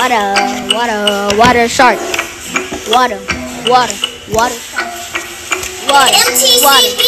water shark. Water shark. Water.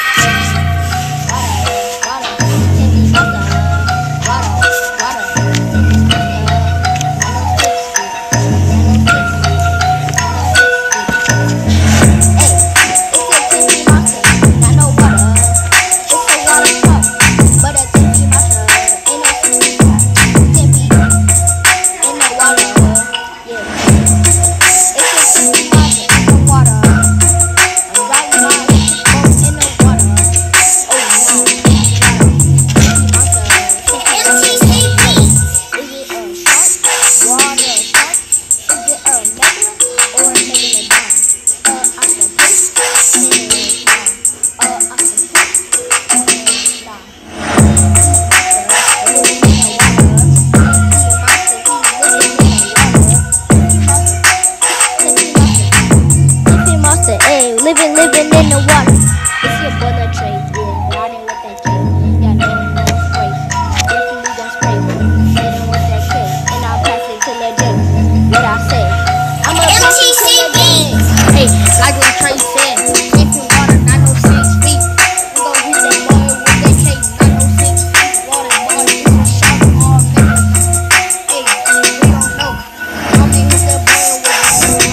Living in the water. It's your bullet tray, yeah. Riding with that cake. Yeah, no spray. Definitely don't spray. Sitting with that cake. And I'll pass it to Lil J. What I say? I'ma pass it to Lil J. Hey, like what Trey said. If you water, not no 6 feet. We gon' hit that boy with that cake. Not no 6 feet. Water, boy, it's a shot all night. Hey, we don't know. I'ma hit that boy with that cake.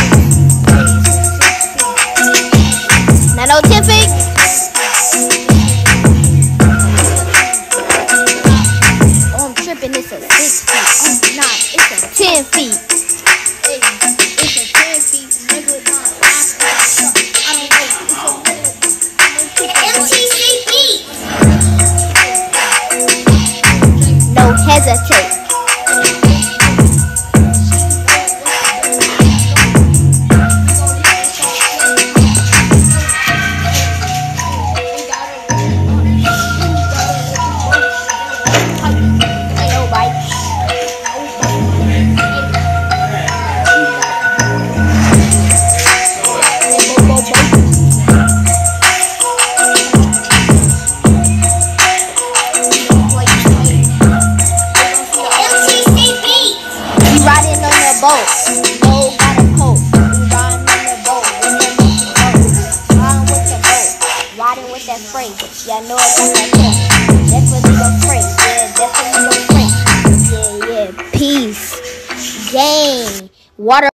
No 10 feet. Oh, I'm tripping. It's a 6 feet. Oh, nah, it's a 10 feet. Hey, it's a 10 feet. Nigga, I don't know. It's a no hesitate. Riding on the boat, no got a coat. We riding on the boat, riding with the boat, riding with that spray. Yeah, I know it got that coat. Definitely gon' spray. Yeah, definitely gon' spray. Yeah, peace, gang, water.